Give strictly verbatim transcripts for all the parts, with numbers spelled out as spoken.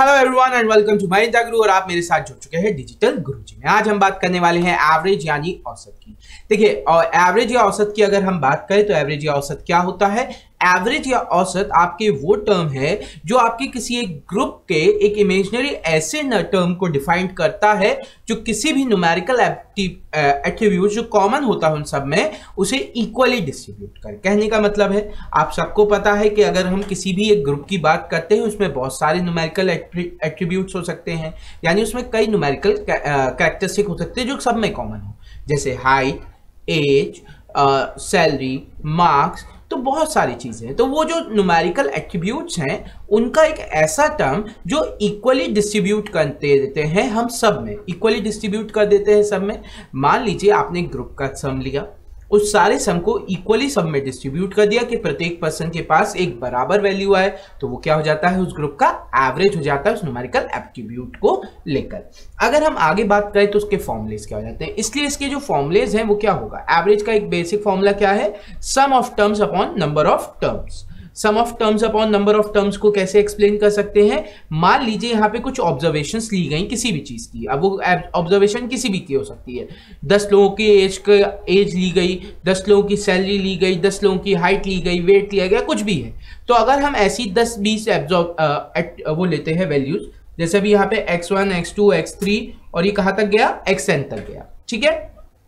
Hello everyone and welcome to my the Guru और आप मेरे साथ जुड़ चुके हैं डिजिटल गुरुजी में। आज हम बात करने वाले हैं एवरेज यानी औसत की। देखिए, और एवरेज या औसत की अगर हम बात करें तो एवरेज या औसत क्या होता है? एवरेज या औसत आपके वो टर्म है जो आपके किसी एक ग्रुप के एक इमेजिनरी ऐसे टर्म को डिफाइन करता है जो किसी भी न्यूमेरिकल एट्रीब्यूट जो कॉमन होता है उन सब में उसे इक्वली डिस्ट्रीब्यूट करे। कहने का मतलब है, आप सबको पता है कि अगर हम किसी भी एक ग्रुप की बात करते हैं उसमें बहुत सारे न्यूमेरिकल एट्रीब्यूट्स हो सकते हैं, यानी उसमें कई न्यूमेरिकल कैरेक्टरिस्टिक हो सकते हैं जो सब में कॉमन हो, जैसे हाइट, एज, सैलरी, मार्क्स, तो बहुत सारी चीजें हैं। तो वो जो न्यूमेरिकल एट्रीब्यूट्स हैं उनका एक ऐसा टर्म जो इक्वली डिस्ट्रीब्यूट करते देते हैं, हम सब में इक्वली डिस्ट्रीब्यूट कर देते हैं सब में। मान लीजिए आपने ग्रुप का सम लिया, उस सारे सम को इक्वली सब में डिस्ट्रीब्यूट कर दिया कि प्रत्येक पर्सन के पास एक बराबर वैल्यू आए, तो वो क्या हो जाता है? उस ग्रुप का एवरेज हो जाता है उस न्यूमेरिकल एट्रीब्यूट को लेकर। अगर हम आगे बात करें तो उसके फॉर्मुलेज क्या हो जाते हैं, इसलिए इसके जो फॉर्मुलेज हैं वो क्या होगा? एवरेज का एक बेसिक फॉर्मूला क्या है? Sum of terms upon number of terms. Sum of terms upon number of terms को कैसे एक्सप्लेन कर सकते हैं? मान लीजिए यहाँ पे कुछ ऑब्जर्वेशंस ली गई किसी भी चीज की, अब वो ऑब्जर्वेशन किसी भी की हो सकती है। दस लोगों की एज का एज ली गई, दस लोगों की सैलरी ली गई, दस लोगों की हाइट ली गई, वेट लिया गया, कुछ भी है। तो अगर हम ऐसी दस बीस एब्जॉर्ब वो लेते हैं वैल्यूज, जैसे अभी यहाँ पे x one, x two, x three और ये कहाँ तक गया? एक्स एन तक गया, ठीक है।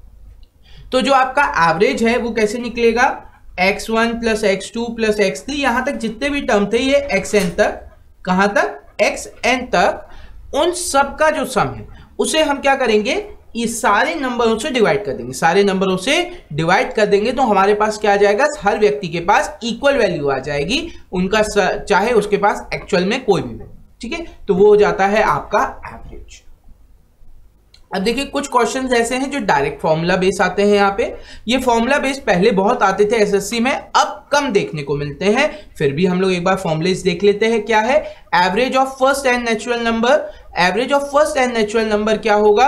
तो जो आपका एवरेज है वो कैसे निकलेगा? X one plus x two plus x three, यहां तक जितने भी टर्म थे ये एक्स एन तक, कहां तक? एक्स एन तक, उन सब का जो सम है उसे हम क्या करेंगे? ये सारे नंबरों से डिवाइड कर देंगे। सारे नंबरों से डिवाइड कर देंगे तो हमारे पास क्या आ जाएगा? हर व्यक्ति के पास इक्वल वैल्यू आ जाएगी उनका, चाहे उसके पास एक्चुअल में कोई भी वैल्यू, ठीक है। तो वो हो जाता है आपका एवरेज। अब देखिए, कुछ क्वेश्चंस ऐसे हैं जो डायरेक्ट फॉर्मूला बेस आते हैं। यहाँ पे ये फॉर्मूला बेस पहले बहुत आते थे एसएससी में, अब कम देखने को मिलते हैं, फिर भी हम लोग एक बार फॉर्मूलेज देख लेते हैं। क्या है? Average of first n natural number. Average of first n natural number क्या होगा?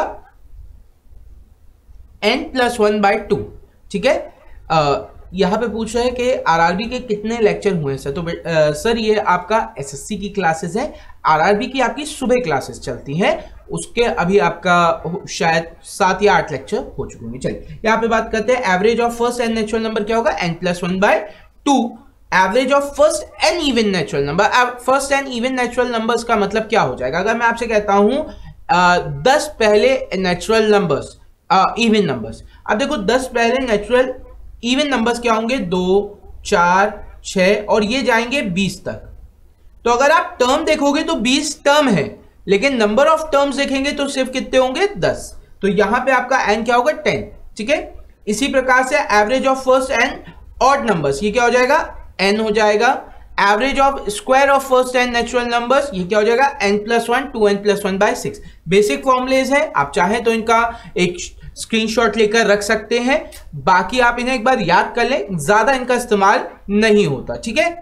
N plus one by two, ठीक है। uh, यहाँ पे पूछ रहे हैं कि आरआरबी के कितने लेक्चर हुए हैं सर? तो आ, सर ये आपका एसएससी की क्लासेस है, आरआरबी की आपकी सुबह क्लासेस चलती हैं, उसके अभी आपका शायद सात या आठ लेक्चर हो चुके होंगे। चलिए यहाँ पे बात करते हैं। Average of first n natural number क्या होगा? N plus one by two. Average of first n even natural number. First n even natural numbers का मतलब क्या हो जाएगा? अगर मैं आपसे कहता हूं दस पहले नेचुरल नंबर्स, इवन नंबर्स, अब देखो दस पहले नेचुरल इवन नंबर्स क्या होंगे? दो, चार, छह और ये जाएंगे बीस तक। तो अगर आप टर्म देखोगे तो बीस टर्म है, लेकिन नंबर ऑफ टर्म्स देखेंगे तो सिर्फ कितने होंगे? दस। तो यहां पे आपका एन क्या होगा? टेन, ठीक है। इसी प्रकार से average of first n odd numbers, ये क्या हो जाएगा? एन हो जाएगा। Average of square of first n natural numbers, ये क्या हो जाएगा? N plus one, two n plus one by six. Basic formulas है, आप चाहें तो इनका एक स्क्रीनशॉट लेकर रख सकते हैं, बाकी आप इन्हें एक बार याद कर लें, ज्यादा इनका इस्तेमाल नहीं होता, ठीक है।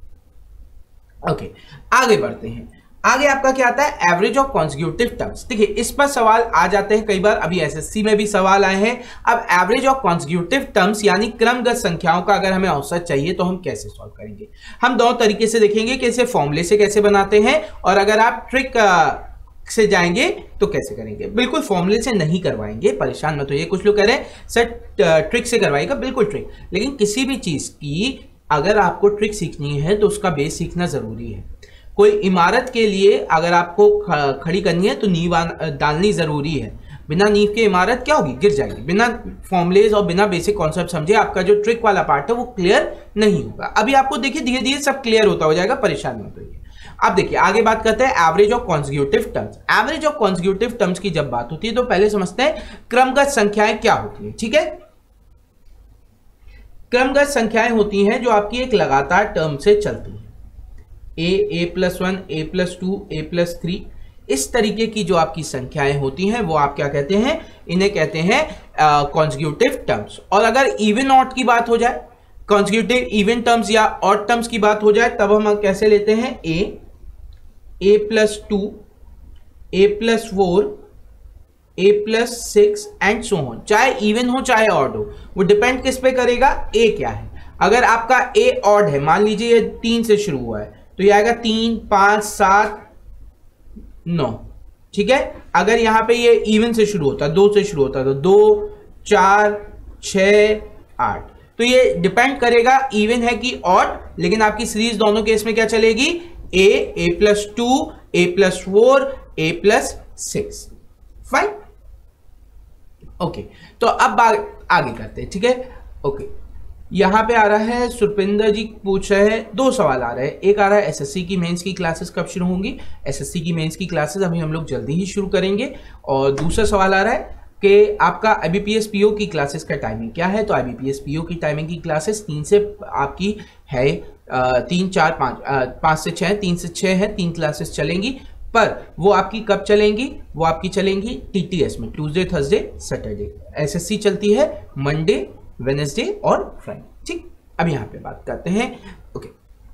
ओके, आगे बढ़ते हैं। आगे आपका क्या आता है? Average of consecutive terms. देखिए, इस पर सवाल आ जाते हैं कई बार, अभी एसएससी में भी सवाल आए हैं। अब एवरेज ऑफ कॉन्सेक्यूटिव टर्म्स यानी क्रमगत संख्याओं का अगर हमें औसत चाहिए तो हम कैसे सॉल्व करेंगे? हम दो तरीके से देखेंगे कि इसे फॉर्मूले से कैसे बनाते हैं, और अगर आप ट्रिक से जाएंगे तो कैसे करेंगे। बिल्कुल फॉर्मूले से नहीं करवाएंगे, परेशान मत होइए। कुछ लोग कह रहे हैं सर ट्रिक से करवाएगा, बिल्कुल ट्रिक, लेकिन किसी भी चीज की अगर आपको ट्रिक सीखनी है तो उसका बेस सीखना जरूरी है। कोई इमारत के लिए अगर आपको खड़ी करनी है तो नींव डालनी जरूरी है, बिना नींव के इमारत क्या होगी? गिर जाएगी। बिना फॉर्मुलेज और बिना बेसिक कॉन्सेप्ट समझे आपका जो ट्रिक वाला पार्ट है वो क्लियर नहीं होगा। अभी आपको देखिए धीरे धीरे सब क्लियर होता हो जाएगा, परेशान मत होइए। अब देखिए आगे बात करते हैं average of consecutive terms. Average of consecutive terms की जब बात होती है तो पहले समझते हैं क्रमगत संख्याएं क्या होती है, ठीक है। क्रमगत संख्याएं होती हैं जो आपकी एक लगातार टर्म से चलती हैं। A, a plus one, a plus two, a plus three, इस तरीके की जो आपकी संख्याएं होती हैं वो आप क्या कहते हैं? इन्हें कहते हैं कॉन्सेक्यूटिव टर्म्स। और अगर इवन ऑड की बात हो जाए, कॉन्सेक्यूटिव इवन टर्म्स या ऑड टर्म्स की बात हो जाए, तब हम कैसे लेते हैं? A, a plus two, a plus four, a plus six and so on. चाहे इवन हो चाहे ऑड हो, वो डिपेंड किस पे करेगा? ए क्या है। अगर आपका ए ऑड है, मान लीजिए ये तीन से शुरू हुआ है, तो ये आएगा तीन, पांच, सात, नौ, ठीक है। अगर यहां पे ये इवन से शुरू होता, दो से शुरू होता तो दो, चार, छ, आठ। तो ये डिपेंड करेगा इवन है कि ऑड, लेकिन आपकी सीरीज दोनों केस में क्या चलेगी, a, a plus two, a plus four, a plus six. Fine, okay. तो अब आगे करते हैं, ठीक है। ओके, यहां पे आ रहा है सुरपिंदर जी पूछ रहे हैं, दो सवाल आ रहे हैं। एक आ रहा है एसएससी की मेंस की क्लासेस कब शुरू होंगी। एसएससी की मेंस की क्लासेस अभी हम लोग जल्दी ही शुरू करेंगे। और दूसरा सवाल आ रहा है कि आपका आईबीपीएस पीओ की क्लासेस का टाइमिंग क्या है। तो आईबीपीएस पीओ की टाइमिंग की क्लासेस तीन से आपकी है, तीन चार पाँच, पाँच से छः, तीन से छः है, तीन क्लासेस चलेंगी। पर वो आपकी कब चलेंगी, वो आपकी चलेंगी टीटीएस में, ट्यूसडे, थर्सडे, सैटरडे। एसएससी चलती है मंडे, वेडनेसडे और फ्राइडे, ठीक। अब यहां पे बात करते हैं, ओके।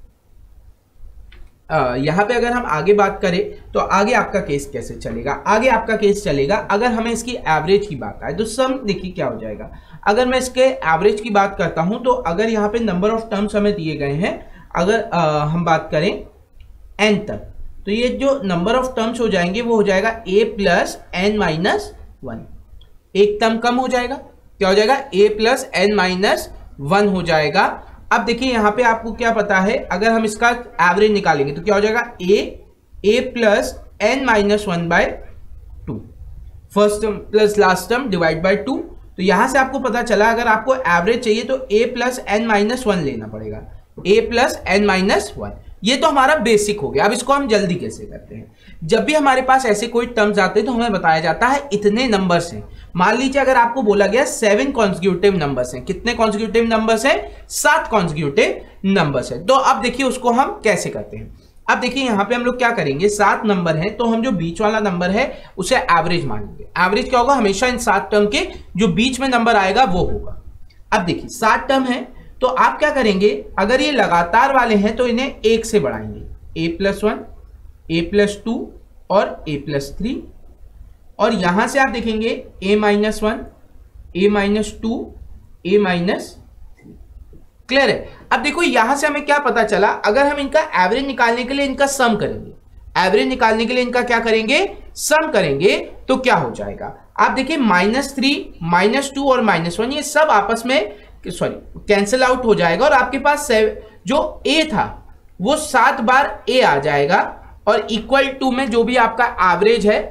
यहां पे अगर हम आगे बात करें तो आगे आपका केस कैसे चलेगा। आगे आपका केस चलेगा अगर हमें इसकी एवरेज की बात आए तो सम देखिए क्या हो जाएगा। अगर मैं इसके एवरेज की बात करता हूं तो अगर यहां पे नंबर ऑफ टर्म्स हमें दिए गए हैं, अगर आ, हम बात करें एन तक, तो ये जो नंबर ऑफ टर्म्स हो जाएंगे वो हो जाएगा a plus n minus one. एक टर्म कम हो जाएगा, क्या हो जाएगा, a plus n minus one हो जाएगा। अब देखिए यहां पे आपको क्या पता है, अगर हम इसका एवरेज निकालेंगे तो क्या हो जाएगा, a a plus n minus one by two, first term plus last term divide by two. तो यहां से आपको पता चला अगर आपको एवरेज चाहिए तो a plus n minus one लेना पड़ेगा, a plus n minus one. ये तो हमारा बेसिक हो गया। अब इसको हम जल्दी कैसे करते हैं, जब भी हमारे पास ऐसे कोई टर्म्स आते हैं तो हमें बताया जाता है इतने नंबर्स हैं। मान लीजिए अगर आपको बोला गया सेवन कॉन्जिक्यूटिव नंबर्स हैं, कितने कॉन्जिक्यूटिव नंबर्स हैं, सात कॉन्जिक्यूटिव नंबर्स हैं। तो अब देखिए उसको हम कैसे करते हैं। अब देखिए यहां पे हम लोग क्या करेंगे, सात नंबर है तो हम जो बीच वाला नंबर है उसे एवरेज मानेंगे। एवरेज क्या होगा, हमेशा इन सात टर्म के जो बीच में नंबर आएगा वो होगा। अब देखिए सात टर्म है तो आप क्या करेंगे, अगर ये लगातार वाले हैं तो इन्हें एक से बढ़ाएंगे, a plus one, a plus two और ए प्लस थ्री। और यहां से आप देखेंगे a minus one, a minus two, a minus three. Clear है। अब देखो यहां से हमें क्या पता चला, अगर हम इनका एवरेज निकालने के लिए इनका सम करेंगे, एवरेज निकालने के लिए इनका क्या करेंगे, सम करेंगे, तो क्या हो जाएगा। आप देखिए माइनस थ्री, माइनस टू और माइनस वन ये सब आपस में सॉरी कैंसिल आउट हो जाएगा और आपके पास जो a था वो सात बार a आ जाएगा और इक्वल टू में जो भी आपका एवरेज है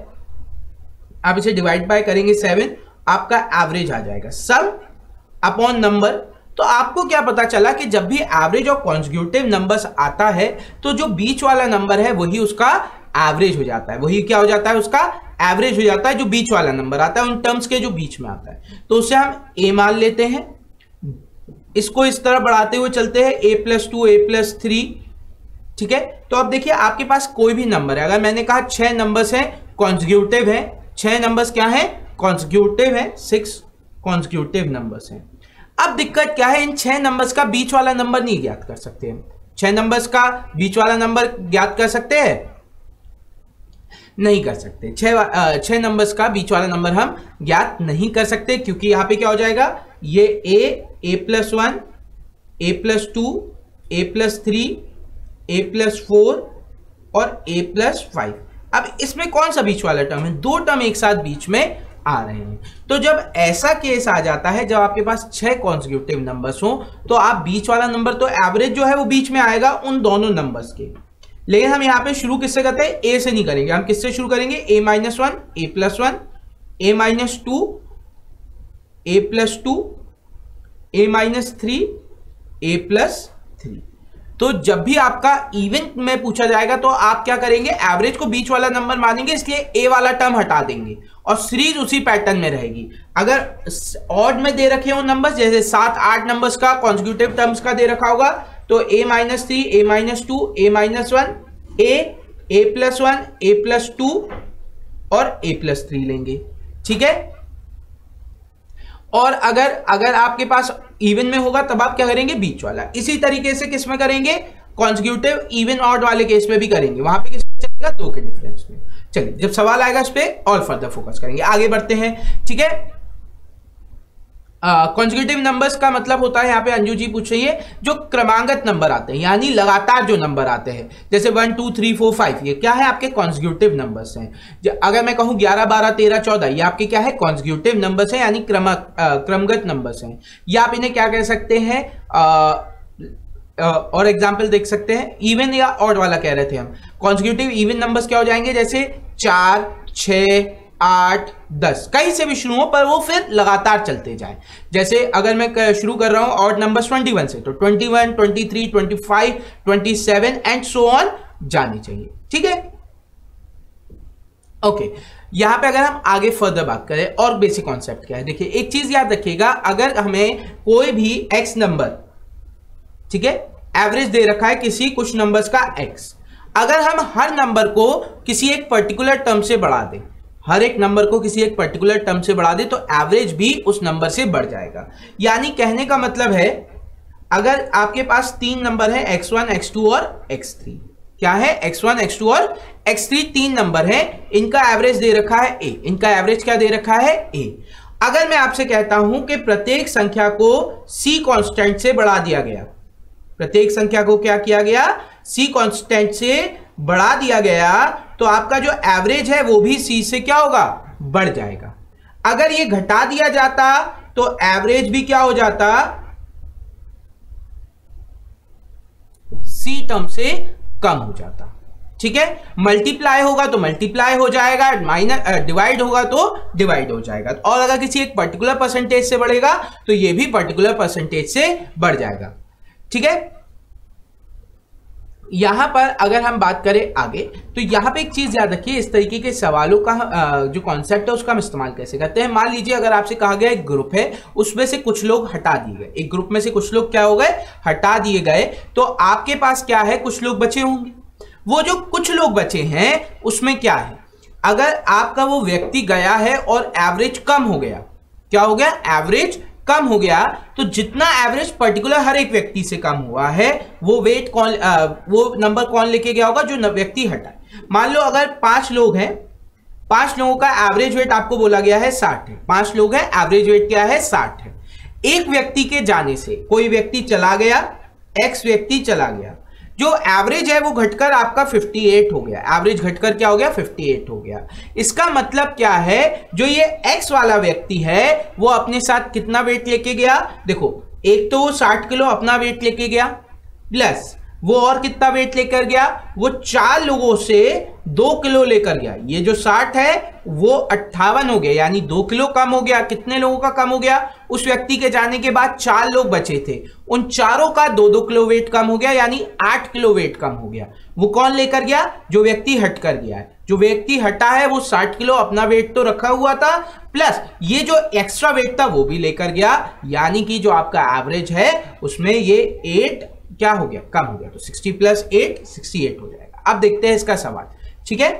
आप इसे डिवाइड बाय करेंगे सेवन, आपका एवरेज आ जाएगा सम अपॉन नंबर। तो आपको क्या पता चला कि जब भी एवरेज और कॉन्जिक्यूटिव नंबर्स आता है तो जो बीच वाला नंबर है वही उसका एवरेज हो जाता है, वही क्या हो जाता है, उसका एवरेज हो जाता है। जो बीच वाला नंबर आता है उन टर्म्स के जो बीच में आता है तो उसे हम a मान लेते हैं। इसको इस तरह बढ़ाते हुए चलते हैं, a plus two, a plus three, ठीक है। तो अब देखिए आपके पास कोई भी नंबर है, अगर मैंने कहा छह नंबर्स हैं कॉन्जिक्यूटिव है, छह नंबर्स क्या है, कॉन्जिक्यूटिव है, सिक्स कॉन्जिक्यूटिव नंबर्स हैं। अब दिक्कत क्या है, इन छह नंबर्स का बीच वाला नंबर नहीं ज्ञात कर सकते हैं। छह नंबर्स का बीच वाला नंबर ज्ञात कर सकते हैं, नहीं कर सकते। छह छह नंबर्स का बीच वाला नंबर हम ज्ञात नहीं कर सकते क्योंकि यहां पे क्या हो जाएगा, ये a, a plus one, a plus two, a plus three, a plus four और a प्लस फाइव। अब इसमें कौन सा बीच वाला टर्म है, दो टर्म एक साथ बीच में आ रहे हैं। तो जब ऐसा केस आ जाता है, जब आपके पास छह कॉन्जिक्यूटिव नंबर्स हो तो आप बीच वाला नंबर तो एवरेज जो है वो बीच में आएगा उन दोनों नंबर्स के। लेकिन हम यहां पे शुरू किससे करते हैं, ए से नहीं करेंगे। हम किससे शुरू करेंगे, a minus one, a plus one, a minus two, a plus two, a minus three, a plus three. तो जब भी आपका इवन में पूछा जाएगा तो आप क्या करेंगे, एवरेज को बीच वाला नंबर मानेंगे, इसलिए ए वाला टर्म हटा देंगे और सीरीज उसी पैटर्न में रहेगी। अगर ऑड में दे रखे हो नंबर्स, जैसे सात आठ नंबर्स का कॉन्जिक्यूटिव टर्म्स का दे रखा होगा तो a minus three, a minus two, a minus one, a, a plus one, a plus two और ए प्लस थ्री लेंगे, ठीक है। और अगर अगर आपके पास इवन में होगा तब आप क्या करेंगे, बीच वाला। इसी तरीके से किस में करेंगे, कॉन्जिक्यूटिव इवन ऑड वाले केस में भी करेंगे, वहां पे किस में चलेगा, दो के डिफरेंस में। चलिए जब सवाल आएगा इस पे और फर्दर फोकस करेंगे, आगे बढ़ते हैं, ठीक है। कॉन्जिक्यूटिव uh, नंबर्स का मतलब होता है, यहाँ पे अंजू जी पूछ रही है, जो क्रमांगत नंबर आते हैं यानी लगातार जो नंबर आते हैं, जैसे one two three four five, ये क्या है आपके कॉन्जिक्यूटिव नंबर्स हैं। अगर मैं कहूँ ग्यारह बारह तेरह चौदह, ये आपके क्या है कॉन्जिक्यूटिव नंबर्स हैं यानी क्रम क्रमगत नंबर्स हैं। या आप इन्हें क्या कह सकते हैं, uh, uh, और एग्जाम्पल देख सकते हैं, इवन या ऑड वाला कह रहे थे हम। कॉन्जिक्यूटिव इवन नंबर्स क्या हो जाएंगे, जैसे चार छः आठ दस, कहीं से भी शुरू हो पर वो फिर लगातार चलते जाएं। जैसे अगर मैं शुरू कर रहा हूं ऑड नंबर्स इक्कीस से, तो इक्कीस, तेईस, पच्चीस, सत्ताईस एंड सो ऑन जाने चाहिए। ठीक है, ओके। यहां पे अगर हम आगे फर्दर बात करें और बेसिक कॉन्सेप्ट क्या है, देखिए एक चीज याद रखिएगा, अगर हमें कोई भी एक्स नंबर, ठीक है, एवरेज दे रखा है किसी कुछ नंबर्स का एक्स, अगर हम हर नंबर को किसी एक पर्टिकुलर टर्म से बढ़ा दें, हर एक नंबर को किसी एक पर्टिकुलर टर्म से बढ़ा दे, तो एवरेज भी उस नंबर से बढ़ जाएगा। यानी कहने का मतलब है, अगर आपके पास तीन नंबर है एक्स वन, एक्स टू और एक्स थ्री, क्या है एक्स वन, एक्स टू और एक्स थ्री, तीन नंबर है, इनका एवरेज दे रखा है ए, इनका एवरेज क्या दे रखा है ए। अगर मैं आपसे कहता हूं कि प्रत्येक संख्या को सी कांस्टेंट से बढ़ा दिया गया, प्रत्येक संख्या को क्या किया गया, सी कांस्टेंट से बढ़ा दिया गया, तो आपका जो एवरेज है वो भी सी से क्या होगा, बढ़ जाएगा। अगर ये घटा दिया जाता तो एवरेज भी क्या हो जाता, सी टर्म से कम हो जाता। ठीक है, मल्टीप्लाई होगा तो मल्टीप्लाई हो जाएगा, माइनस डिवाइड होगा तो डिवाइड हो जाएगा, और अगर किसी एक पर्टिकुलर परसेंटेज से बढ़ेगा तो ये भी पर्टिकुलर परसेंटेज से बढ़ जाएगा। ठीक है, यहां पर अगर हम बात करें आगे, तो यहां पे एक चीज याद रखिए, इस तरीके के सवालों का जो कॉन्सेप्ट है उसका हम इस्तेमाल कैसे करते हैं। मान लीजिए अगर आपसे कहा गया एक ग्रुप है, उसमें से कुछ लोग हटा दिए गए, एक ग्रुप में से कुछ लोग क्या हो गए, हटा दिए गए, तो आपके पास क्या है, कुछ लोग बचे होंगे। वो जो कुछ लोग बचे हैं उसमें क्या है, अगर आपका वो व्यक्ति गया है और एवरेज कम हो गया, क्या हो गया, एवरेज कम हो गया, तो जितना एवरेज पर्टिकुलर हर एक व्यक्ति से कम हुआ है, वो वेट कौन, आ, वो नंबर कौन लेके गया होगा, जो व्यक्ति हटा। मान लो अगर पांच लोग हैं, पांच लोगों का एवरेज वेट आपको बोला गया है साठ है, पांच लोग हैं, एवरेज वेट क्या है, साठ है। एक व्यक्ति के जाने से कोई व्यक्ति चला गया, एक्स व्यक्ति चला गया, जो एवरेज है वो घटकर आपका अट्ठावन हो गया, एवरेज घटकर क्या हो गया, अट्ठावन हो गया। इसका मतलब क्या है, जो ये एक्स वाला व्यक्ति है वो अपने साथ कितना वेट लेके गया, देखो एक तो वो साठ किलो अपना वेट लेके गया, प्लस वो और कितना वेट लेकर गया, वो चार लोगों से दो किलो लेकर गया, ये जो साठ है वो अट्ठावन हो गया, यानी दो किलो कम हो गया। कितने लोगों का कम हो गया, उस व्यक्ति के जाने के बाद चार लोग बचे थे, उन चारों का दो दो किलो वेट कम हो गया, यानी आठ किलो वेट कम हो गया। वो कौन लेकर गया, जो व्यक्ति हट कर गया है, जो व्यक्ति हटा है वो साठ किलो अपना वेट तो रखा हुआ था, प्लस ये जो एक्स्ट्रा वेट था वो भी लेकर गया, यानी कि जो आपका एवरेज है उसमें ये एट क्या हो गया, कम हो गया, तो साठ प्लस एट अड़सठ हो जाएगा। अब देखते हैं इसका सवाल। ठीक है,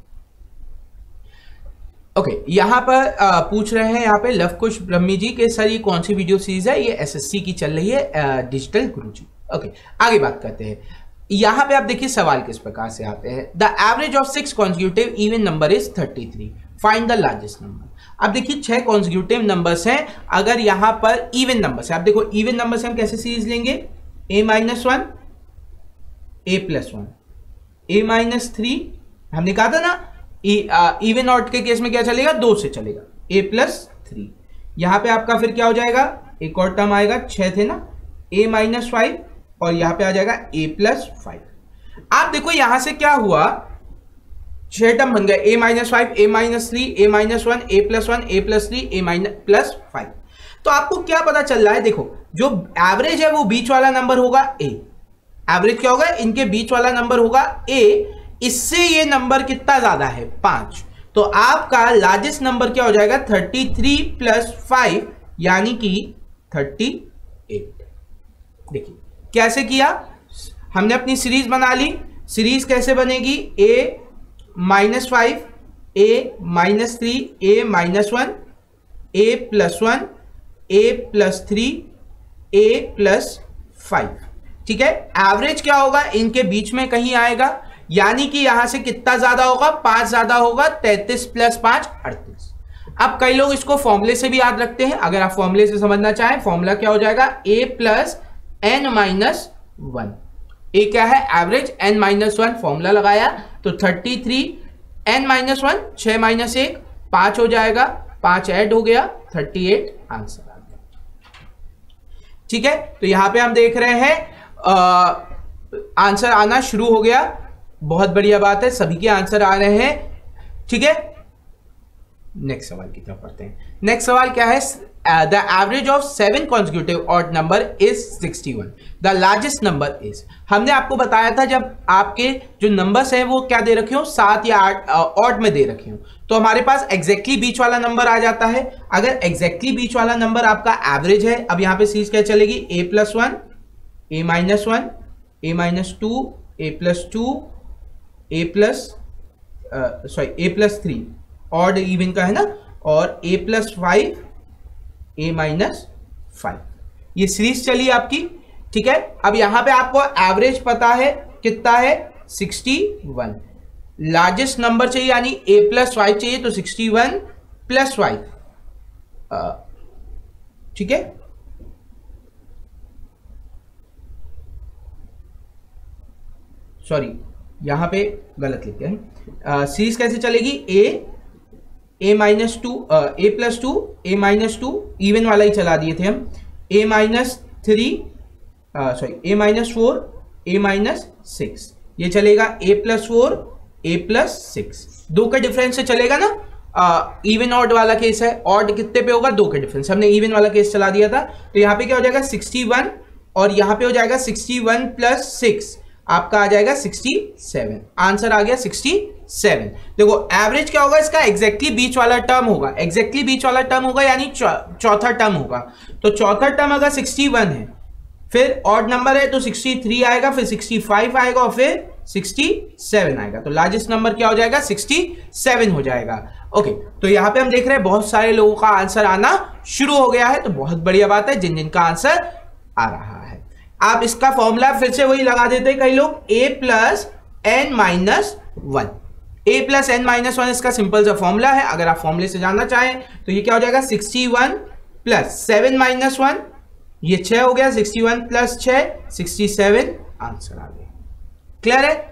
ओके okay, यहां पर आ, पूछ रहे हैं यहाँ पे लवकुश ब्रह्मी जी के सर ये कौन सी वीडियो सीरीज है, ये एसएससी की चल रही है डिजिटल गुरुजी। ओके okay, आगे बात करते हैं। यहां पे आप देखिए सवाल किस प्रकार से आते हैं, the average of six consecutive even number is thirty three, find the largest number. अब देखिए छह कॉन्जिक्यूटिव नंबर्स हैं, अगर यहां पर इवन नंबर्स है, आप देखो इवन नंबर से हम कैसे सीरीज लेंगे, a minus one, a plus one, a minus three, हमने कहा था ना इवन ऑड के केस में क्या चलेगा, दो से चलेगा, ए प्लस थ्री। यहां पे आपका फिर क्या हो जाएगा, एक और टर्म आएगा, छह थे ना, ए माइनस फाइव, और यहां पे आ जाएगा ए प्लस फाइव। आप देखो यहां से क्या हुआ, छह टर्म बन गए, a minus five, a minus three, a minus one, a plus one, a plus three, a minus plus five. तो आपको क्या पता चल रहा है, देखो जो एवरेज है वो बीच वाला नंबर होगा ए, एवरेज क्या होगा, इनके बीच वाला नंबर होगा ए, इससे ये नंबर कितना ज्यादा है, पांच, तो आपका लार्जेस्ट नंबर क्या हो जाएगा, थर्टी थ्री प्लस फाइव, यानी कि थर्टी एट। देखिए कैसे किया, हमने अपनी सीरीज बना ली, सीरीज कैसे बनेगी, a minus five, a minus three, a minus one, a plus one, a plus three, a plus five. ठीक है, एवरेज क्या होगा, इनके बीच में कहीं आएगा, यानी कि यहां से कितना ज्यादा होगा, पांच ज्यादा होगा, तैतीस प्लस पांच अड़तीस। अब कई लोग इसको फॉर्मूले से भी याद रखते हैं, अगर आप फॉर्मूले से समझना चाहें, फॉर्मूला क्या हो जाएगा, a plus n minus one. A क्या है, average, n minus one, formula लगाया तो thirty three, n minus one, छह माइनस एक, पांच हो जाएगा, पांच ऐड हो गया, थर्टी एट आंसर आ गया। ठीक है, तो यहां पे हम देख रहे हैं आ, आंसर आना शुरू हो गया। बहुत बढ़िया बात है, सभी के आंसर आ रहे हैं। ठीक है, नेक्स्ट सवाल की तरफ पढ़ते हैं। नेक्स्ट सवाल क्या है, the average of seven consecutive odd number is sixty one, the largest number is. हमने आपको बताया था जब आपके जो नंबर्स हैं वो क्या दे रखे हो, सात या आठ ऑड में दे रखे हो, तो हमारे पास एग्जैक्टली बीच वाला नंबर आ जाता है। अगर एग्जैक्टली बीच वाला नंबर आपका एवरेज है, अब यहां पे सीरीज क्या चलेगी, a plus one, a minus one, a minus two, a plus two, a plus sorry a plus three, odd even का है ना, और a plus five, a minus five, ये सीरीज चली आपकी। ठीक है, अब यहां पे आपको एवरेज पता है कितना है, सिक्सटी वन। लार्जेस्ट नंबर चाहिए यानी ए प्लस फाइव चाहिए, तो सिक्सटी वन प्लस फाइव। ठीक है, सॉरी यहां पे गलत लिखते हैं। सीरीज कैसे चलेगी, a a minus two, a plus two, a minus two, even वाला ही चला दिए थे हम, a minus three, sorry a minus four, a minus six, ये चलेगा a plus four, a plus six, दो के डिफरेंस से चलेगा ना। इवन ऑड वाला केस है, ऑड कितने पे होगा, दो के डिफरेंस, हमने इवन वाला केस चला दिया था, तो यहां पे क्या हो जाएगा सिक्सटी वन, और यहां पे हो जाएगा सिक्सटी वन प्लस सिक्स, आपका आ जाएगा सिक्सटी सेवन। आंसर आ गया सिक्सटी सेवन। देखो एवरेज क्या होगा इसका, एग्जैक्टली बीच वाला टर्म होगा, एग्जैक्टली बीच वाला टर्म होगा यानी चौथा टर्म होगा। तो चौथा टर्म अगर सिक्सटी वन है, फिर ऑड नंबर है तो सिक्सटी थ्री आएगा, फिर सिक्सटी फाइव आएगा, और फिर सिक्सटी सेवन आएगा। तो लार्जेस्ट नंबर क्या हो जाएगा, सिक्सटी सेवन हो जाएगा। ओके, तो यहां पे हम देख रहे हैं बहुत सारे लोगों का आंसर आना शुरू हो गया है, तो बहुत बढ़िया बात है जिन जिन का आंसर आ रहा है। आप इसका फॉर्मूला फिर से वही लगा देते हैं कई लोग, a plus n minus one, a plus n minus one इसका सिंपल सा फॉर्मूला है। अगर आप फॉर्मूले से जानना चाहें तो ये क्या हो जाएगा, sixty one plus seven minus one, ये छह हो गया, सिक्सटी वन प्लस छह, सिक्सटी सेवन, आंसर आ गया। क्लियर है?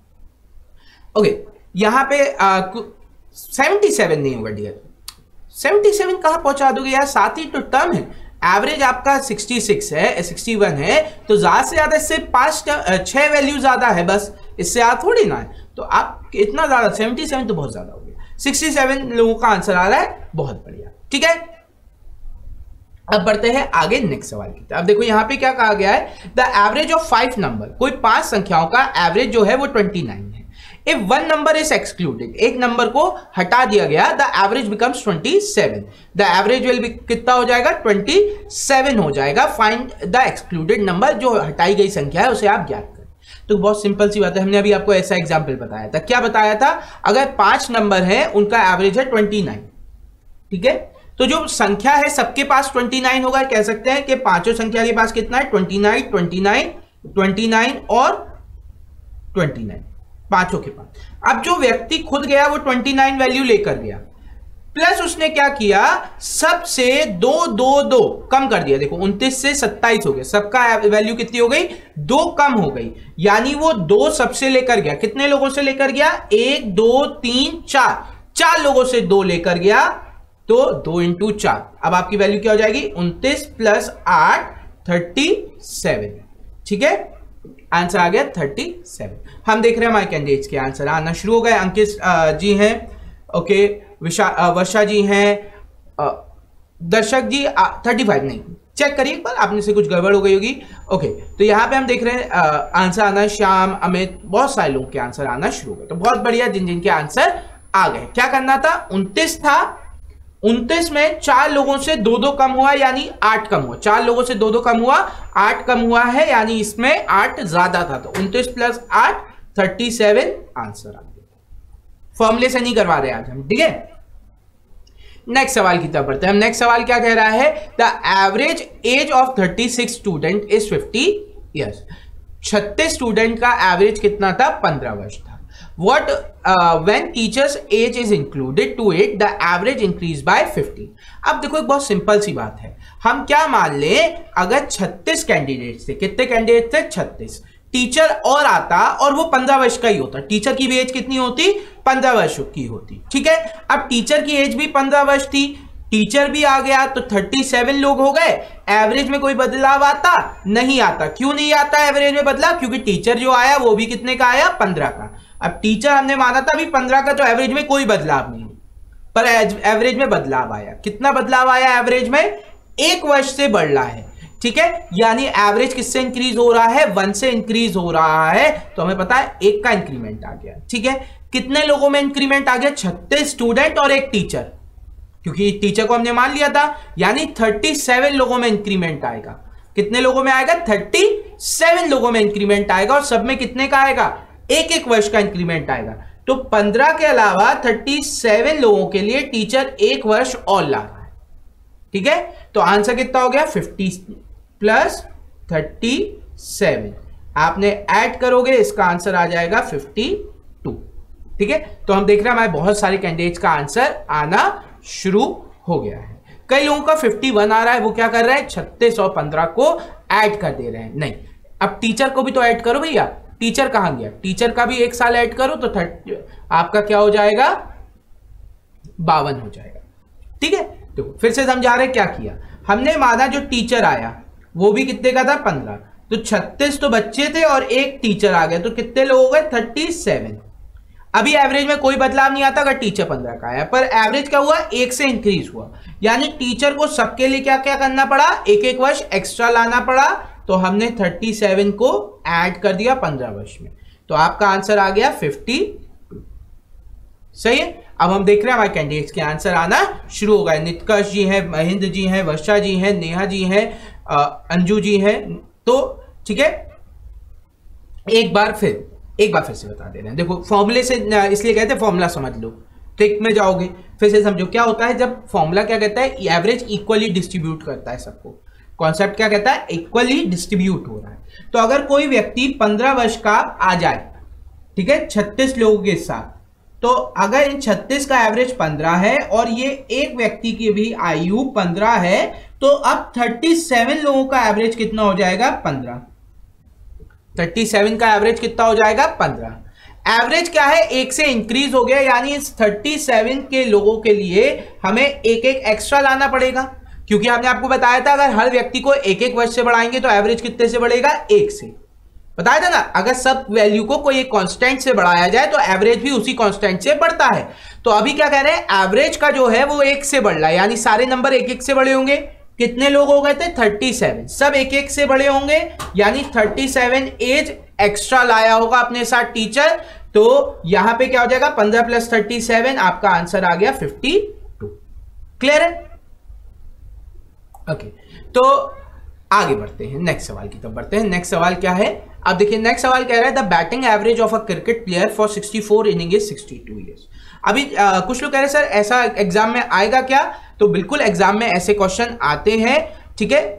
ओके, यहां पे सेवेंटी सेवन नहीं होगा डियर, सेवेंटी सेवन कहां पहुंचा दोगे यार, साथ ही तो टर्म है। एवरेज आपका सिक्सटी सिक्स है, सिक्सटी वन है, तो ज्यादा से ज्यादा इससे पांच छह वैल्यू ज्यादा है, बस इससे आप थोड़ी ना है। तो आप इतना ज्यादा, सेवेंटी सेवन तो बहुत ज्यादा हो गया, सिक्सटी सेवन लोगों का आंसर आ रहा है, बहुत बढ़िया। ठीक है, अब बढ़ते हैं आगे नेक्स्ट सवाल की तरफ। अब देखो यहां पे क्या कहा गया है, the average of five number, कोई पांच संख्याओं का एवरेज जो है वो ट्वेंटी नाइन है। If one number is excluded, एक नंबर को हटा दिया गया, the average becomes twenty seven. The average will be कितना हो जाएगा, ट्वेंटी सेवन हो जाएगा। फाइंड द एक्सक्लूडेड नंबर, जो हटाई गई संख्या है उसे आप ज्ञात करें। तो बहुत सिंपल सी बात है, हमने अभी आपको ऐसा एग्जांपल बताया था। क्या बताया था, अगर पांच नंबर है उनका एवरेज है ट्वेंटी नाइन, ठीक है, तो जो संख्या है सबके पास ट्वेंटी नाइन होगा। कह सकते हैं कि पांचों संख्या के पास कितना है, twenty nine, twenty nine, twenty nine और ट्वेंटी नाइन, पांचों के पास। अब जो व्यक्ति खुद गया वो ट्वेंटी नाइन वैल्यू लेकर गया, प्लस उसने क्या किया, सबसे दो दो दो कम कर दिया। देखो उनतीस से सत्ताईस हो गया, सबका वैल्यू कितनी हो गई, दो कम हो गई, यानी वो दो सबसे लेकर गया। कितने लोगों से लेकर गया, एक, दो, तीन, चार, चार लोगों से दो लेकर गया, तो दो इंटू चार, अब आपकी वैल्यू क्या हो जाएगी, उनतीस प्लस आठ, थर्टी सेवन। ठीक है, आंसर आ गया थर्टी सेवन। हम देख रहे हैं हमारे कैंडिडेट्स के आंसर आना शुरू हो गए। अंकित जी हैं, ओके, विशा वर्षा जी हैं, दर्शक जी थर्टी फाइव नहीं, चेक करिए एक बार, आपने से कुछ गड़बड़ हो गई होगी। ओके, तो यहाँ पे हम देख रहे हैं आंसर आना, श्याम, अमित, बहुत सारे लोगों के आंसर आना शुरू हो गए। तो बहुत बढ़िया, जिन जिन के आंसर आ गए। क्या करना था, उनतीस था, उनतीस में चार लोगों से दो दो कम हुआ, यानी आठ कम हुआ। चार लोगों से दो दो कम हुआ, आठ कम हुआ है, यानी इसमें आठ ज्यादा था, तो उनतीस प्लस आठ, थर्टी सेवन, आंसर आ गया। फॉर्मूले से नहीं करवा रहे आज हम, ठीक है। नेक्स्ट सवाल की तरफ बढ़ते हैं। हम नेक्स्ट सवाल क्या कह रहा है, the average age of thirty six student is fifty years. छत्तीस स्टूडेंट का एवरेज कितना था, पंद्रह वर्ष था। What when teachers age is included to it the average increase by fifty. अब देखो एक बहुत सिंपल सी बात है, हम क्या मान लें, अगर छत्तीस कैंडिडेट थे, कितने कैंडिडेट थे, छत्तीस, टीचर और आता और वो पंद्रह वर्ष का ही होता, टीचर की भी एज कितनी होती, पंद्रह वर्ष की होती, ठीक है। अब टीचर की एज भी पंद्रह वर्ष थी, टीचर भी आ गया तो सैंतीस लोग हो गए। एवरेज में कोई बदलाव आता, नहीं आता। क्यों नहीं आता एवरेज में बदलाव, क्योंकि टीचर जो आया वो भी कितने का आया, पंद्रह का। अब टीचर हमने माना था अभी पंद्रह का, तो एवरेज में कोई बदलाव नहीं, पर एवरेज में बदलाव आया। कितना बदलाव आया एवरेज में, एक वर्ष से बढ़ रहा है, ठीक है। यानी एवरेज किससे इंक्रीज हो रहा है, वन से इंक्रीज हो रहा है, तो हमें पता है एक का इंक्रीमेंट आ गया, ठीक है। कितने लोगों में इंक्रीमेंट आ गया, छत्तीस स्टूडेंट और एक टीचर, क्योंकि टीचर को हमने मान लिया था, यानी सैंतीस लोगों में इंक्रीमेंट आएगा। कितने लोगों में आएगा, सैंतीस लोगों में इंक्रीमेंट आएगा, और सब में कितने का आएगा, एक एक वर्ष का इंक्रीमेंट आएगा। तो पंद्रह के अलावा सैंतीस लोगों के लिए टीचर एक वर्ष और ला रहा है, ठीक है। तो आंसर कितना हो गया, पचास प्लस सैंतीस, आपने ऐड करोगे इसका आंसर आ जाएगा बावन, ठीक है। तो हम देख रहे हैं हमारे बहुत सारे कैंडिडेट्स का आंसर आना शुरू हो गया है। कई लोगों का इक्यावन आ रहा है, वो क्या कर रहा है, छत्तीस और पंद्रह को ऐड कर दे रहे हैं। नहीं, अब टीचर को भी तो ऐड करो भैया, टीचर कहां गया, टीचर का भी एक साल ऐड करो तो थर्टी आपका क्या हो जाएगा, बावन हो जाएगा, ठीक है। तो फिर से समझा रहे क्या किया हमने, माना जो टीचर आया वो भी कितने का था, पंद्रह, तो छत्तीस तो बच्चे थे और एक टीचर आ गया, तो कितने लोग हो गए, सैंतीस। अभी एवरेज में कोई बदलाव नहीं आता अगर टीचर पंद्रह का आया, पर एवरेज क्या हुआ, एक से इंक्रीज हुआ, यानी टीचर को सबके लिए क्या क्या करना पड़ा, एक एक वर्ष एक्स्ट्रा लाना पड़ा। तो हमने सैंतीस को ऐड कर दिया पंद्रह वर्ष में, तो आपका आंसर आ गया बावन, सही है। अब हम देख रहे हैं हमारे कैंडिडेट्स के आंसर आना शुरू हो गए। नित्कर्ष जी हैं, महेंद्र जी हैं, वर्षा जी हैं, नेहा जी हैं, अंजू जी हैं, तो ठीक है। एक बार फिर एक बार फिर से बता दे रहे हैं, देखो फॉर्मूले से, इसलिए कहते हैं फॉर्मूला समझ लो, ट्रिक में जाओगे फिर से समझो क्या होता है। जब फॉर्मूला क्या कहता है, एवरेज इक्वली डिस्ट्रीब्यूट करता है सबको, कॉन्सेप्ट क्या कहता है, इक्वली डिस्ट्रीब्यूट हो रहा है। तो अगर कोई व्यक्ति पंद्रह वर्ष का आ जाए, ठीक है, छत्तीस लोगों के साथ, तो अगर इन छत्तीस का एवरेज पंद्रह है और ये एक व्यक्ति की भी आयु पंद्रह है, तो अब सैंतीस लोगों का एवरेज कितना हो जाएगा, पंद्रह। सैंतीस का एवरेज कितना हो जाएगा, पंद्रह। एवरेज क्या है, एक से इंक्रीज हो गया, यानी इस सैंतीस के लोगों के लिए हमें एक एक एक्स्ट्रा लाना पड़ेगा, क्योंकि हमने आपको बताया था अगर हर व्यक्ति को एक एक वर्ष से बढ़ाएंगे तो एवरेज कितने से बढ़ेगा, एक से। बताया था ना, अगर सब वैल्यू को कोई एक कांस्टेंट से बढ़ाया जाए तो एवरेज भी उसी कांस्टेंट से बढ़ता है। तो अभी क्या कह रहे हैं, एवरेज का जो है वो एक से बढ़ रहा है, यानी सारे नंबर एक एक से बढ़े होंगे। कितने लोग हो गए थे, सैंतीस, सब एक एक से बढ़े होंगे, यानी सैंतीस एज एक्स्ट्रा लाया होगा अपने साथ टीचर। तो यहां पे क्या हो जाएगा, पंद्रह प्लस सैंतीस, आपका आंसर आ गया बावन। क्लियर है, ओके। तो आगे बढ़ते हैं, नेक्स्ट सवाल की तरफ बढ़ते हैं। नेक्स्ट सवाल क्या है, अब देखिए नेक्स्ट सवाल कह रहा है the batting average of a cricket player for sixty four inning is sixty two years. अभी आ, कुछ लोग कह रहे हैं सर ऐसा एग्जाम में आएगा क्या, तो बिल्कुल एग्जाम में ऐसे क्वेश्चन आते हैं, ठीक है।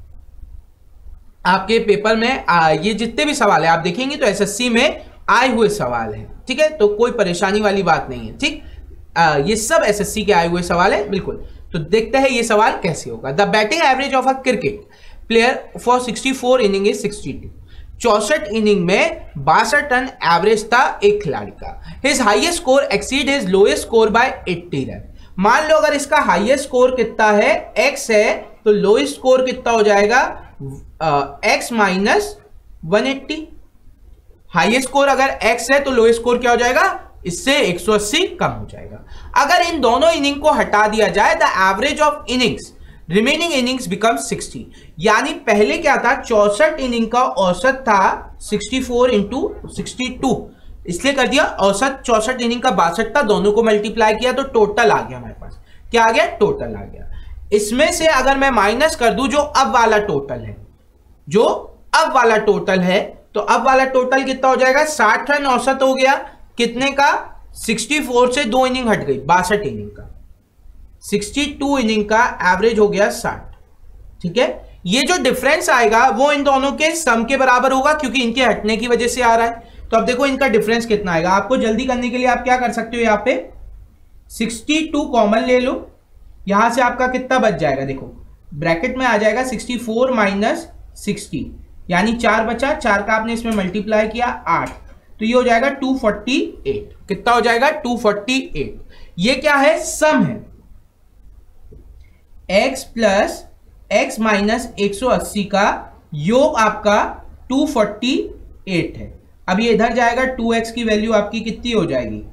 आपके पेपर में आ, ये जितने भी सवाल है आप देखेंगे तो एसएससी में आए हुए सवाल हैं, ठीक है, तो कोई परेशानी वाली बात नहीं है, ठीक। ये सब एसएससी के आए हुए सवाल है, बिल्कुल। तो देखते हैं ये सवाल कैसे होगा। The batting average of a cricket player for sixty four inning is sixty two. चौसठ इनिंग में बासठ रन एवरेज था एक खिलाड़ी का। His highest score exceed his lowest score by अस्सी रन। मान लो अगर इसका हाईएस्ट स्कोर कितना है, एक्स है, तो लोएस्ट स्कोर कितना हो जाएगा, x minus one eighty. Highest score अगर एक्स है तो लोएस्ट स्कोर क्या हो जाएगा, इससे एक सौ अस्सी कम हो जाएगा। अगर इन दोनों इनिंग को हटा दिया जाए, the average of innings remaining innings become sixty. यानी पहले क्या था, चौसठ इनिंग का औसत था sixty four into sixty two, इसलिए कर दिया औसत चौसठ इनिंग का बासठ था, दोनों को मल्टीप्लाई किया तो टोटल आ गया हमारे पास। क्या आ गया, टोटल आ गया। इसमें से अगर मैं माइनस कर दूं जो अब वाला टोटल है, जो अब वाला टोटल है, तो अब वाला टोटल कितना हो जाएगा, साठ रन औसत हो गया। कितने का, सिक्सटी फोर से दो इनिंग हट गई, बासठ इनिंग का। सिक्सटी टू इनिंग का एवरेज हो गया साठ, ठीक है। ये जो डिफरेंस आएगा वो इन दोनों के सम के बराबर होगा, क्योंकि इनके हटने की वजह से आ रहा है। तो अब देखो इनका डिफरेंस कितना आएगा। आपको जल्दी करने के लिए आप क्या कर सकते हो, यहाँ पे बासठ कॉमन ले लो, यहां से आपका कितना बच जाएगा, देखो ब्रैकेट में आ जाएगा चौंसठ माइनस सिक्सटी, यानी चार बचा, चार का आपने इसमें मल्टीप्लाई किया आठ, तो ये हो जाएगा दो सौ अड़तालीस। कितना हो जाएगा, दो सौ अड़तालीस। ये क्या है, सम है, x प्लस एक्स माइनस एक सौ अस्सी का योग आपका दो सौ अड़तालीस है। अब ये इधर जाएगा, टू एक्स की वैल्यू आपकी कितनी हो जाएगी,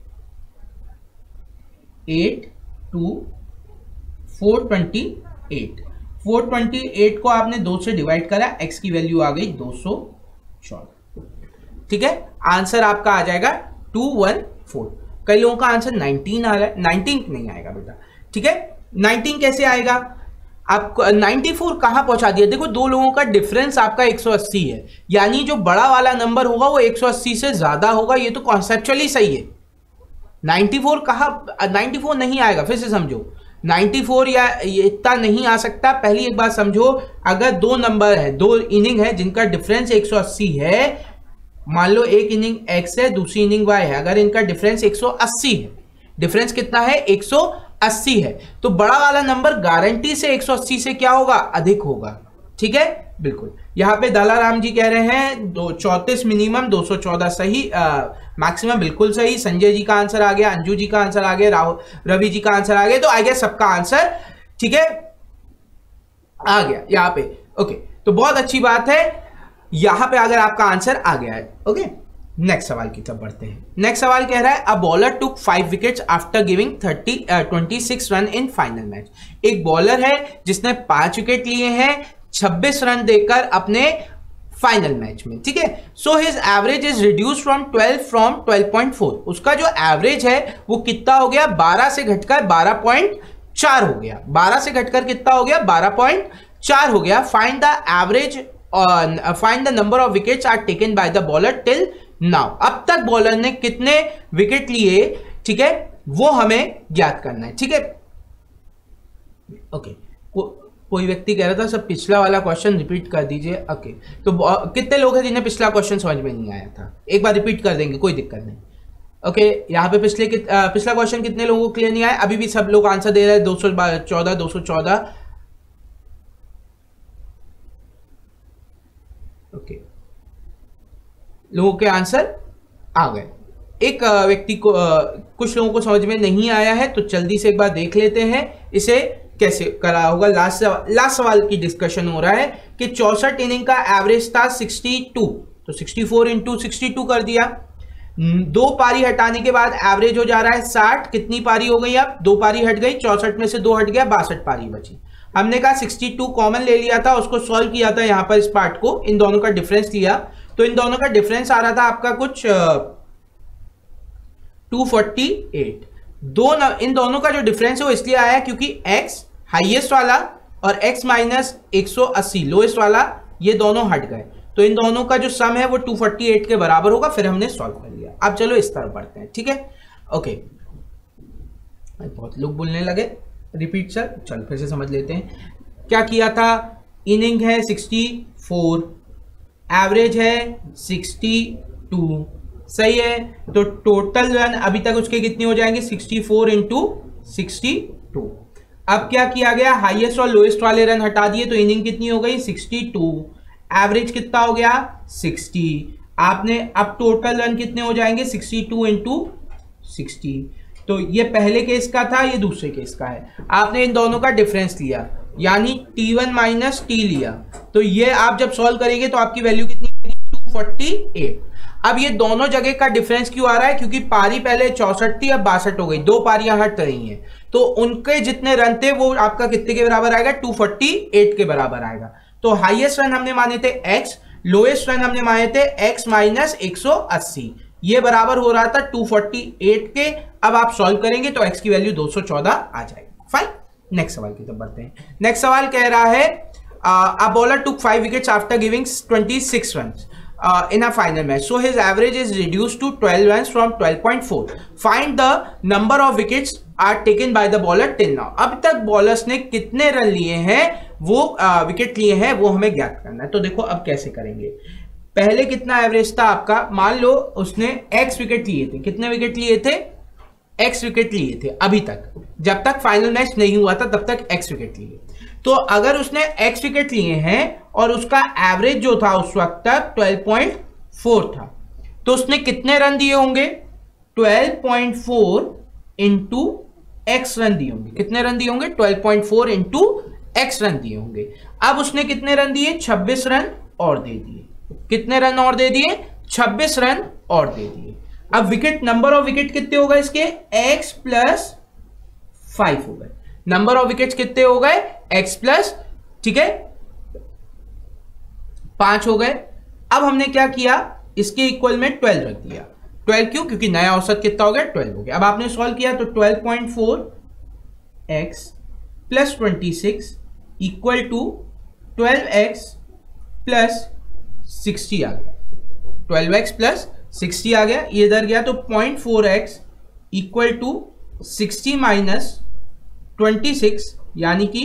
eight to four twenty eight. Four twenty eight को आपने दो से डिवाइड करा, x की वैल्यू आ गई दो सौ चौदह। ठीक है, आंसर आपका आ जाएगा दो सौ चौदह। कई लोगों का आंसर नाइनटीन आ रहा है, नाइनटीन नहीं आएगा बेटा। ठीक है, नाइनटीन कैसे आएगा, आपको चौरानवे कहां पहुंचा दिया, देखो दो लोगों का डिफरेंस आपका एक सौ अस्सी है, यानी जो बड़ा वाला नंबर होगा वो एक सौ अस्सी से ज्यादा होगा, ये तो कॉन्सेप्चुअली सही है। चौरानवे कहां, चौरानवे नहीं आएगा, फिर से समझो, चौरानवे या इतना नहीं आ सकता। पहली एक बात समझो, अगर दो नंबर है, दो इनिंग है जिनका डिफरेंस एक सौ अस्सी है, मान लो एक इनिंग x है, दूसरी इनिंग y है, अगर इनका डिफरेंस एक सौ अस्सी है, डिफरेंस कितना है, एक सौ अस्सी है, तो बड़ा वाला नंबर गारंटी से एक सौ अस्सी से क्या होगा, अधिक होगा। ठीक है, बिल्कुल। यहाँ पे दलाराम जी कह रहे हैं दो चौंतीस मिनिमम, दो सौ चौदह सही, मैक्सिमम बिल्कुल सही। संजय जी का आंसर आ गया, अंजू जी का आंसर आ गया, राहुल रवि जी का आंसर आ गया, तो आ गया सबका आंसर। ठीक है, आ गया यहाँ पे। ओके, तो बहुत अच्छी बात है, यहां पे अगर आपका आंसर आ गया है। ओके, नेक्स्ट सवाल की तरफ बढ़ते हैं। नेक्स्ट सवाल कह रहा है, a bowler took five wickets after giving thirty twenty six run in final match. एक बॉलर है जिसने पांच विकेट लिए हैं छब्बीस रन देकर अपने फाइनल मैच में। ठीक है, so his average is reduce from twelve from twelve point four. उसका जो एवरेज है वो कितना हो गया, बारह से घटकर बारह पॉइंट चार हो गया। बारह से घटकर कितना हो गया, बारह पॉइंट चार हो गया। Find the average, find the number of wickets are taken by the bowler till now. अब तक बॉलर ने कितने विकेट लिए, ठीक है, वो हमें ज्ञात करना है। ठीक है, ओके, को, कोई व्यक्ति कह रहा था सर पिछला वाला क्वेश्चन रिपीट कर दीजिए। ओके, तो कितने लोग हैं जिन्हें पिछला क्वेश्चन समझ में नहीं आया था, एक बार रिपीट कर देंगे, कोई दिक्कत नहीं। ओके, यहाँ पे पिछले पिछला क्वेश्चन कितने लोगों को क्लियर नहीं आया, अभी भी सब लोग आंसर दे रहे हैं, दो सौ चौदह दो सौ चौदह। ओके, लोगों के आंसर आ गए। एक व्यक्ति को, कुछ लोगों को समझ में नहीं आया है, तो जल्दी से एक बार देख लेते हैं इसे कैसे करा होगा। लास्ट लास्ट सवाल की डिस्कशन हो रहा है कि चौसठ इनिंग का एवरेज था बासठ, तो चौंसठ इंटू सिक्सटी टू कर दिया। दो पारी हटाने के बाद एवरेज हो जा रहा है साठ। कितनी पारी हो गई, अब दो पारी हट गई, चौसठ में से दो हट गया, बासठ पारी बची। हमने कहा बासठ कॉमन ले लिया था, उसको सॉल्व किया था यहाँ पर, इस पार्ट को, इन दोनों का डिफरेंस लिया, तो इन दोनों का डिफरेंस आ रहा था आपका कुछ दो सौ अड़तालीस। दो न, इन दोनों का जो डिफरेंस है वो इसलिए आया क्योंकि x हाईएस्ट वाला और x माइनस एक सौ अस्सी लोएस्ट वाला, ये दोनों हट गए, तो इन दोनों का जो सम है वो दो सौ अड़तालीस के बराबर होगा। फिर हमने सॉल्व कर लिया। अब चलो इस तरफ बढ़ते हैं। ठीक है, ओके, बहुत लोग बोलने लगे रिपीट सर, चल फिर से समझ लेते हैं। क्या किया था, इनिंग है चौंसठ, एवरेज है बासठ, सही है, तो टोटल रन अभी तक उसके कितने हो जाएंगे, चौंसठ इंटू सिक्सटी टू। अब क्या किया गया, हाईएस्ट और लोएस्ट वाले रन हटा दिए, तो इनिंग कितनी हो गई, बासठ, एवरेज कितना हो गया साठ। आपने अब टोटल रन कितने हो जाएंगे, बासठ इंटू साठ। तो ये पहले केस का था, ये दूसरे केस का है। आपने इन दोनों का डिफरेंस लिया, यानी टी वन माइनस टी लिया, तो ये आप जब सॉल्व करेंगे तो आपकी वैल्यू कितनी आएगी, दो सौ अड़तालीस। अब ये दोनों जगह का डिफरेंस क्यों आ रहा है, क्योंकि पारी पहले चौसठ थी, अब बासठ हो गई, दो पारियां हट रही हैं, तो उनके जितने रन थे वो आपका कितने के बराबर आएगा, दो सौ अड़तालीस के बराबर आएगा। तो हाईएस्ट रन हमने माने थे x, लोएस्ट रन हमने माने थे x माइनस एक सौ अस्सी, ये बराबर हो रहा था दो सौ अड़तालीस के। अब आप सॉल्व करेंगे तो x की वैल्यू दो सौ चौदह आ जाएगी। फाइन, नेक्स्ट सवाल की तरफ बढ़ते हैं। नेक्स्ट सवाल कह रहा है, a bowler took five wickets after giving twenty six runs Uh, in a final match, so his average is reduced to twelve runs from twelve point four. Find the number of wickets are taken by the bowler till now. अब तक bowlers ने कितने run लिए हैं, वो wicket uh, लिए हैं, वो हमें ज्ञात करना है। तो देखो अब कैसे करेंगे, पहले कितना एवरेज था आपका, मान लो उसने एक्स विकेट लिए थे, कितने विकेट लिए थे, एक्स विकेट लिए थे अभी तक, जब तक फाइनल मैच नहीं हुआ था तब तक एक्स विकेट लिए। तो अगर उसने एक्स विकेट लिए हैं और उसका एवरेज जो था उस वक्त तक ट्वेल्व पॉइंट फोर था, तो उसने कितने रन दिए होंगे, twelve point four into x run दिए होंगे। कितने रन दिए होंगे, twelve point four into x run दिए होंगे। अब उसने कितने रन दिए, छब्बीस रन और दे दिए। कितने रन और दे दिए, छब्बीस रन और दे दिए। अब विकेट, नंबर ऑफ विकेट कितने हो गए इसके, एक्स प्लस फाइव हो गए। नंबर ऑफ विकेट्स कितने हो गए, एक्स प्लस, ठीक है, पांच हो गए। अब हमने क्या किया, इसके इक्वल में ट्वेल्व रख दिया। ट्वेल्व क्यों, क्योंकि नया औसत कितना हो गया, ट्वेल्व हो गया। अब आपने सॉल्व किया तो twelve point four x plus twenty six equal to twelve x plus sixty आ गया। ट्वेल्व एक्स प्लस सिक्सटी आ गया, ये इधर गया तो point four x equal to sixty minus twenty six, यानी कि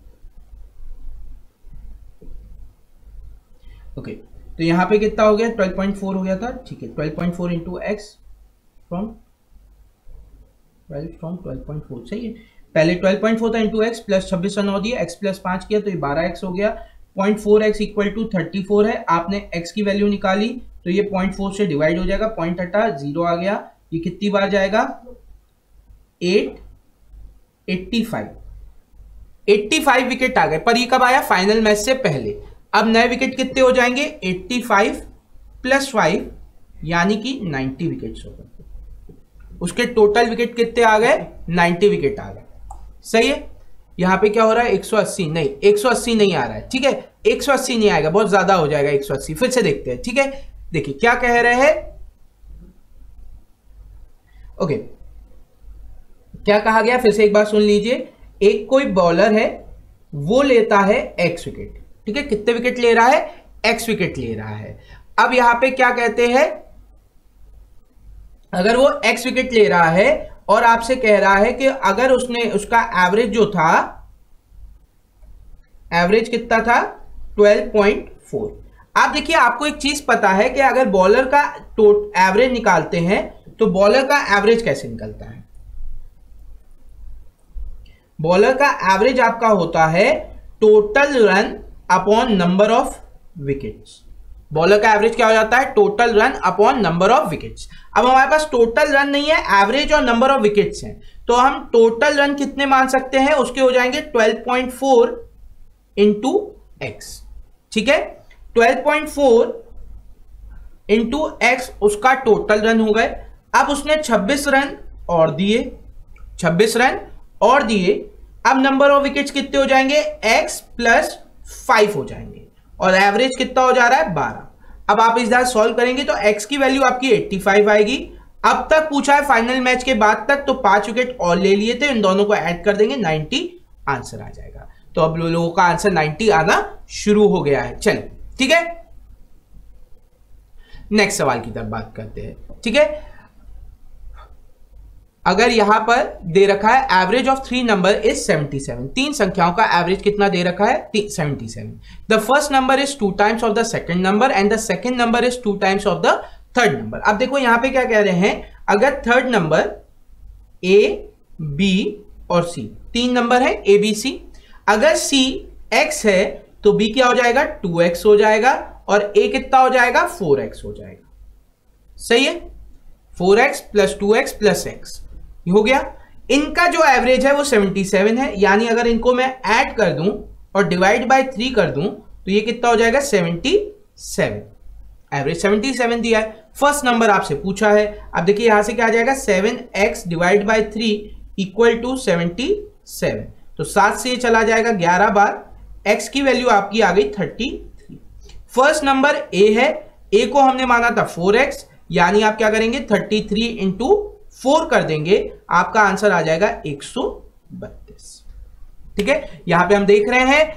ओके okay, तो यहां पे कितना हो गया, ट्वेल्व पॉइंट फोर हो गया था, ठीक है। Twelve point four into x from twelve from twelve point four, सही है। पहले ट्वेल्व पॉइंट फोर था इंटू एक्स प्लस छब्बीस रन हो दिया, एक्स प्लस पांच किया तो ये बारह एक्स हो गया। Point four x equal to thirty four है, आपने एक्स की वैल्यू निकाली तो ये पॉइंट फोर से डिवाइड हो जाएगा, पॉइंट हटा जीरो आ गया। ये कितनी बार जाएगा, eight eighty five, eighty five wicket आ गए। पर ये कब आया, फाइनल मैच से पहले। अब नए विकेट कितने हो जाएंगे, एट्टी फाइव प्लस फाइव यानी कि नाइंटी विकेट्स हो गए। उसके टोटल विकेट कितने आ गए, नाइंटी विकेट आ गए, सही है। यहां पे क्या हो रहा है, एक सौ अस्सी नहीं, एक सौ अस्सी नहीं आ रहा है, ठीक है, एक सौ अस्सी नहीं आएगा, बहुत ज्यादा हो जाएगा एक सौ अस्सी। फिर से देखते हैं, ठीक है। देखिए क्या कह रहे हैं, ओके, क्या कहा गया, फिर से एक बार सुन लीजिए। एक कोई बॉलर है, वो लेता है एक्स विकेट, ठीक है। कितने विकेट ले रहा है, एक्स विकेट ले रहा है। अब यहां पे क्या कहते हैं, अगर वो एक्स विकेट ले रहा है और आपसे कह रहा है कि अगर उसने, उसका एवरेज जो था, एवरेज कितना था, ट्वेल्व पॉइंट फोर। आप देखिए, आपको एक चीज पता है कि अगर बॉलर का एवरेज निकालते हैं तो बॉलर का एवरेज कैसे निकलता है, बॉलर का एवरेज आपका होता है total run upon number of wickets. Bowler का एवरेज क्या हो जाता है, total run upon number of wickets. अब हमारे पास टोटल रन नहीं है, एवरेज और नंबर ऑफ विकेट्स हैं, तो हम टोटल रन कितने मान सकते हैं, उसके हो जाएंगे twelve point four into x, ठीक है। Twelve point four into x उसका टोटल रन हो गए। अब उसने छब्बीस रन और दिए, छब्बीस रन और दिए। अब नंबर ऑफ विकेट्स कितने हो जाएंगे, एक्स प्लस फाइव हो जाएंगे, और एवरेज कितना हो जा रहा है, बारह। अब आप इस तरह सॉल्व करेंगे तो एक्स की वैल्यू आपकी पचासी आएगी। अब तक पूछा है फाइनल मैच के बाद तक, तो पांच विकेट और ले लिए थे, इन दोनों को ऐड कर देंगे, नब्बे आंसर आ जाएगा। तो अब लोगों का आंसर नब्बे आना शुरू हो गया है। चलिए, ठीक है, नेक्स्ट सवाल की तरफ बात करते हैं, ठीक है। अगर यहां पर दे रखा है average of three number is seventy seven, तीन संख्याओं का एवरेज कितना दे रखा है, seventy seven. The first number is two times of the second number and the second number is two times of the third number. अब देखो यहां पे क्या कह रहे हैं, अगर थर्ड नंबर ए, बी और सी, तीन नंबर है ए, बी, सी। अगर सी एक्स है तो बी क्या हो जाएगा, टू एक्स हो जाएगा, और ए कितना हो जाएगा, फोर एक्स हो जाएगा, सही है। Four x plus two x plus x हो गया। इनका जो एवरेज है वो सेवेंटी सेवन है, यानी अगर इनको मैं ऐड कर दूं और डिवाइड बाय थ्री कर दूं तो ये कितना हो जाएगा, seventy seven. Average seventy seven दिया है, फर्स्ट नंबर आपसे पूछा है। अब देखिए यहां से क्या आ जाएगा, seven x divide by three equal to seventy seven. तो सात से ये चला जाएगा ग्यारह बार, एक्स की वैल्यू आपकी आ गई thirty three. First number a है, ए को हमने माना था फोर एक्स, यानी आप क्या करेंगे, थर्टी थ्री इंटू फोर कर देंगे, आपका आंसर आ जाएगा एक सौ बत्तीस, ठीक है। यहां पे हम देख रहे हैं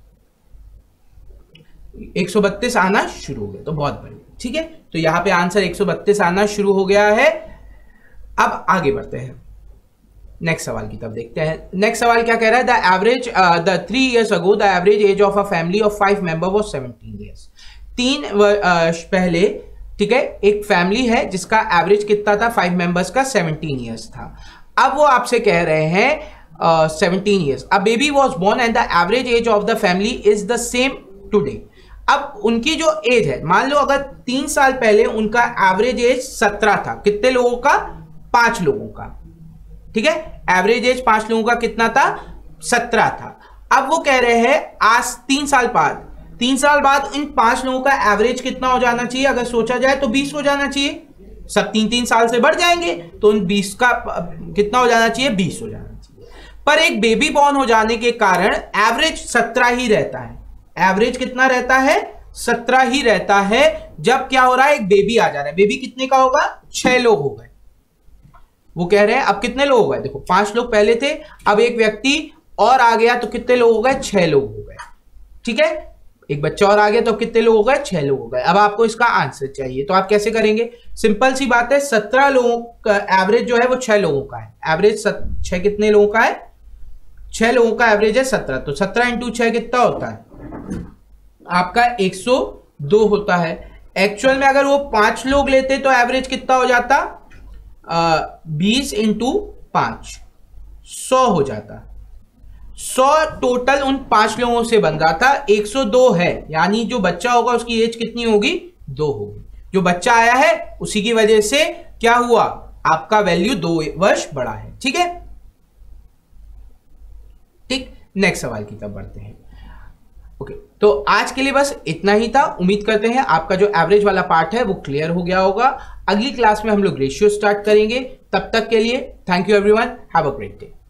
एक सौ बत्तीस आना शुरू हो गया, तो बहुत बढ़िया, ठीक है। तो यहां पे आंसर एक सौ बत्तीस आना शुरू हो गया है। अब आगे बढ़ते हैं, नेक्स्ट सवाल की तरफ देखते हैं। नेक्स्ट सवाल क्या कह रहा है, the average the three years ago the average age of a family of five member was seventeen years. तीन पहले, ठीक है, एक फैमिली है जिसका एवरेज कितना था, फाइव मेंबर्स का, सेवनटीन ईयर्स था। अब वो आपसे कह रहे हैं seventeen years, a baby was born and the average age of the family is the same today. अब उनकी जो एज है, मान लो अगर तीन साल पहले उनका एवरेज एज सत्रह था, कितने लोगों का, पांच लोगों का, ठीक है, एवरेज एज पांच लोगों का कितना था, सत्रह था। अब वो कह रहे हैं आज तीन साल बाद तीन साल बाद इन पांच लोगों का एवरेज कितना हो जाना चाहिए, अगर सोचा जाए तो बीस हो जाना चाहिए, सब तीन तीन साल से बढ़ जाएंगे तो उन बीस का कितना हो जाना चाहिए, बीस हो जाना चाहिए। पर एक बेबी बॉर्न हो जाने के कारण एवरेज सत्रह ही रहता है, एवरेज कितना रहता है, सत्रह ही रहता है। जब क्या हो रहा है, एक बेबी आ जा रहा है, बेबी कितने का होगा, छह लोग हो गए। वो कह रहे हैं अब कितने लोग हो गए, देखो पांच लोग पहले थे, अब एक व्यक्ति और आ गया तो कितने लोग हो गए, छह लोग हो गए, ठीक है, एक बच्चा और आ गया तो कितने लोग हो गए, छह लोग हो गए। अब आपको इसका आंसर चाहिए तो आप कैसे करेंगे, सिंपल सी बात है, सत्रह लोगों का एवरेज जो है वो छह लोगों का है, एवरेज छह कितने लोगों का है, छह लोगों का एवरेज है सत्रह, तो सत्रह इंटू छह कितना होता है आपका, एक सौ दो होता है। एक्चुअल में अगर वो पांच लोग लेते तो एवरेज कितना हो जाता, बीस इंटू पांच, सौ हो जाता, सौ टोटल उन पांच लोगों से बन रहा था, एक सौ दो है, यानी जो बच्चा होगा उसकी एज कितनी होगी, दो होगी। जो बच्चा आया है उसी की वजह से क्या हुआ, आपका वैल्यू दो वर्ष बढ़ा है, ठीक है। ठीक, नेक्स्ट सवाल की तरफ बढ़ते हैं। ओके, तो आज के लिए बस इतना ही था। उम्मीद करते हैं आपका जो एवरेज वाला पार्ट है वो क्लियर हो गया होगा। अगली क्लास में हम लोग रेशियो स्टार्ट करेंगे, तब तक के लिए thank you everyone, have a great day.